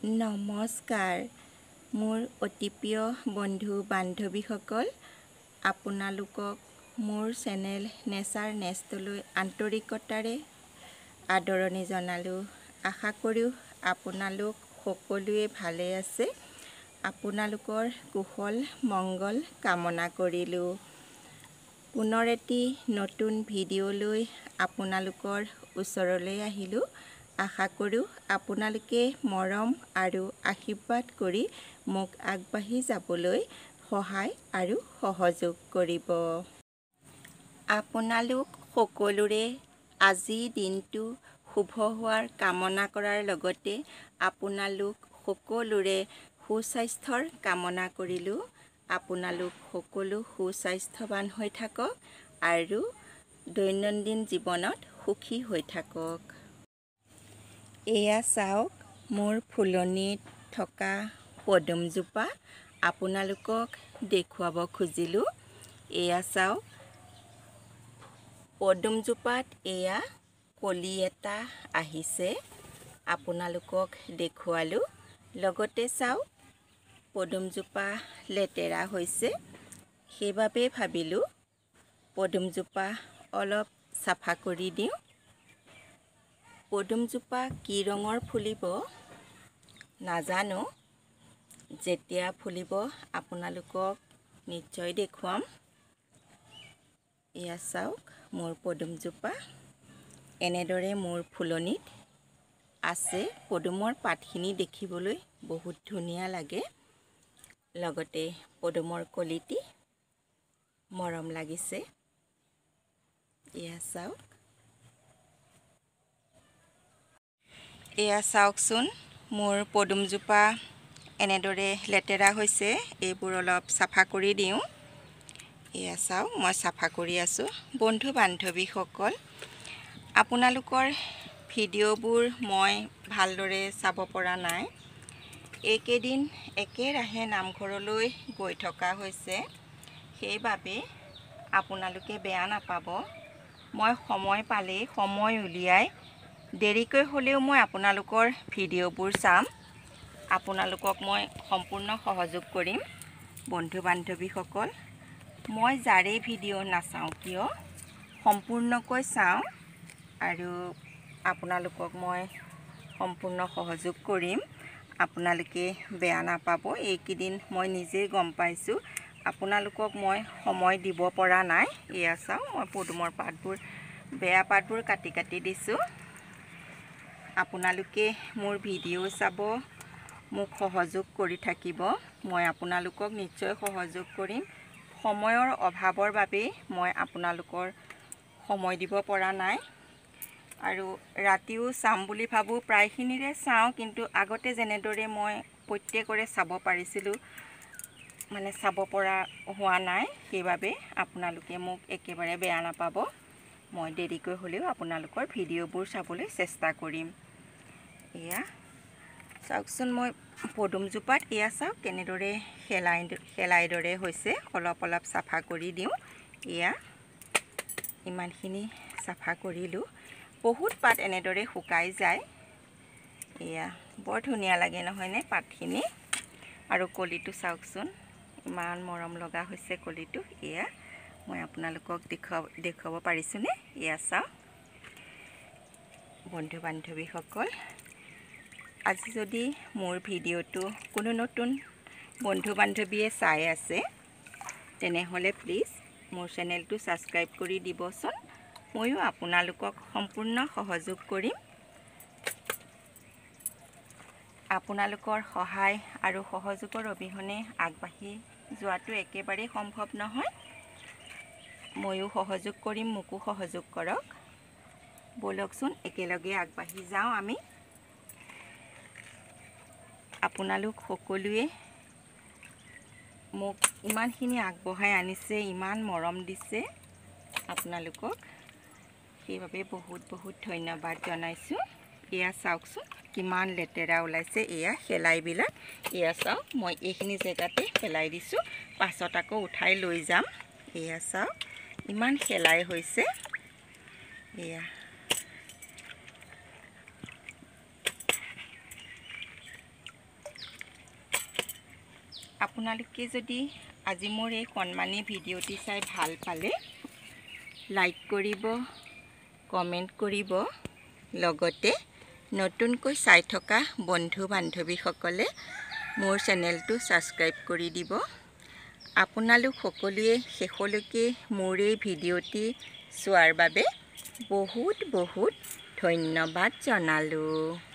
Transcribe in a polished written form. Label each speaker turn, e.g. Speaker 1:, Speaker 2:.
Speaker 1: নমস্কাৰ মোৰ অতি প্ৰিয় বন্ধু বান্ধৱীসকল আপোনালোকক মোৰ চেনেল নেচাৰ নেষ্টলৈ আন্তৰিকতাৰে আদৰণি জনালোঁ। আশা কৰোঁ আপোনালোক সকলোৱে ভালে আছে। আপোনালোকৰ কুশল মংগল কামনা কৰিলোঁ। পুনৰ এটি নতুন ভিডিঅ' লৈ আপোনালোকৰ ওচৰলৈ আহিলোঁ। আশা কৰোঁ আপোনালোকে মৰম আৰু আশীৰ্বাদ কৰি মোক আগবাঢ়ি যাবলৈ সহায় আৰু সহযোগ কৰিব। আপোনালোক সকলোৰে আজিৰ দিনটো শুভ হোৱাৰ কামনা কৰাৰ লগতে আপোনালোক সকলোৰে সুস্বাস্থ্যৰ কামনা কৰিলোঁ। আপোনালোক সকলো সুস্বাস্থ্যৱান হৈ থাকক আৰু দৈনন্দিন জীৱনত সুখী হৈ থাকক। এয়া চাওক মোৰ ফুলনিত থকা পদুমজোপা আপোনালোকক দেখুৱাব খুজিলোঁ। এয়া চাওক পদুমজোপাত এয়া কলি এটা আহিছে আপোনালোকক দেখুৱালোঁ। লগতে চাওক পদুমজোপা লেতেৰা হৈছে, সেইবাবে ভাবিলোঁ পদুমজোপা অলপ চাফা কৰি দিওঁ। পদুমজোপা কি ৰঙৰ ফুলিব নাজানো, যেতিয়া ফুলিব আপোনালোকক নিশ্চয় দেখুৱাম। এয়া চাওক মোৰ পদুমজোপা এনেদৰে মোৰ ফুলনিত আছে। পদুমৰ পাতখিনি দেখিবলৈ বহুত ধুনীয়া লাগে, লগতে পদুমৰ কলিটি মৰম লাগিছে। এয়া চাওক, এয়া চাওকচোন মোৰ পদুমজোপা এনেদৰে লেতেৰা হৈছে, এইবোৰ অলপ চাফা কৰি দিওঁ। এয়া চাওক মই চাফা কৰি আছোঁ। বন্ধু বান্ধৱীসকল আপোনালোকৰ ভিডিঅ'বোৰ মই ভালদৰে চাব পৰা নাই। এইকেইদিন একেৰাহে নামঘৰলৈ গৈ থকা হৈছে, সেইবাবে আপোনালোকে বেয়া নাপাব। মই সময় পালেই সময় উলিয়াই দেৰিকৈ হ'লেও মই আপোনালোকৰ ভিডিঅ'বোৰ চাম। আপোনালোকক মই সম্পূৰ্ণ সহযোগ কৰিম। বন্ধু বান্ধৱীসকল মই যাৰেই ভিডিঅ' নাচাওঁ কিয় সম্পূৰ্ণকৈ চাওঁ আৰু আপোনালোকক মই সম্পূৰ্ণ সহযোগ কৰিম। আপোনালোকে বেয়া নাপাব। এইকেইদিন মই নিজেই গম পাইছোঁ আপোনালোকক মই সময় দিব পৰা নাই। এয়া চাওঁ মই পদুমৰ পাতবোৰ বেয়া পাতবোৰ কাটি কাটি দিছোঁ। আপোনালোকে মোৰ ভিডিঅ' চাব, মোক সহযোগ কৰি থাকিব। মই আপোনালোকক নিশ্চয় সহযোগ কৰিম। সময়ৰ অভাৱৰ বাবেই মই আপোনালোকৰ সময় দিব পৰা নাই আৰু ৰাতিও চাম বুলি ভাবোঁ। প্ৰায়খিনিৰে চাওঁ, কিন্তু আগতে যেনেদৰে মই প্ৰত্যেকৰে চাব পাৰিছিলোঁ মানে চাব পৰা হোৱা নাই, সেইবাবে আপোনালোকে মোক একেবাৰে বেয়া নাপাব। মই দেৰিকৈ হ'লেও আপোনালোকৰ ভিডিঅ'বোৰ চাবলৈ চেষ্টা কৰিম। এয়া চাওকচোন মই পদুমজোপাত এয়া চাওক কেনেদৰে শেলাই দৰে হৈছে। অলপ অলপ চাফা কৰি দিওঁ। এয়া ইমানখিনি চাফা কৰিলোঁ। বহুত পাত এনেদৰে শুকাই যায়। এয়া বৰ ধুনীয়া লাগে নহয়নে পাতখিনি? আৰু কলিটো চাওকচোন ইমান মৰম লগা হৈছে কলিটো। এয়া মই আপোনালোকক দেখুৱাব পাৰিছোঁনে? এয়া চাওক বন্ধু বান্ধৱীসকল আজি যদি মোৰ ভিডিঅ'টো কোনো নতুন বন্ধু বান্ধৱীয়ে চাই আছে তেনেহ'লে প্লিজ মোৰ চেনেলটো ছাবস্ক্ৰাইব কৰি দিবচোন। ময়ো আপোনালোকক সম্পূৰ্ণ সহযোগ কৰিম। আপোনালোকৰ সহায় আৰু সহযোগৰ অবিহনে আগবাঢ়ি যোৱাটো একেবাৰেই সম্ভৱ নহয়। ময়ো সহযোগ কৰিম, মোকো সহযোগ কৰক। ব'লকচোন একেলগে আগবাঢ়ি যাওঁ আমি। আপোনালোক সকলোৱে মোক ইমানখিনি আগবঢ়াই আনিছে, ইমান মৰম দিছে আপোনালোকক, সেইবাবে বহুত বহুত ধন্যবাদ জনাইছোঁ। এয়া চাওকচোন কিমান লেতেৰা ওলাইছে। এয়া শেলাইবিলাক এয়া চাওক মই এইখিনি জেগাতে পেলাই দিছোঁ, পাছত আকৌ উঠাই লৈ যাম। এয়া চাওক ইমান শেলাই হৈছে। এয়া আপোনালোকে যদি আজি মোৰ এই কণমানি ভিডিঅ'টি চাই ভাল পালে লাইক কৰিব, কমেণ্ট কৰিব, লগতে নতুনকৈ চাই থকা বন্ধু বান্ধৱীসকলে মোৰ চেনেলটো ছাবস্ক্ৰাইব কৰি দিব। আপোনালোক সকলোৱে শেষলৈকে মোৰ এই ভিডিঅ'টি চোৱাৰ বাবে বহুত বহুত ধন্যবাদ জনালোঁ।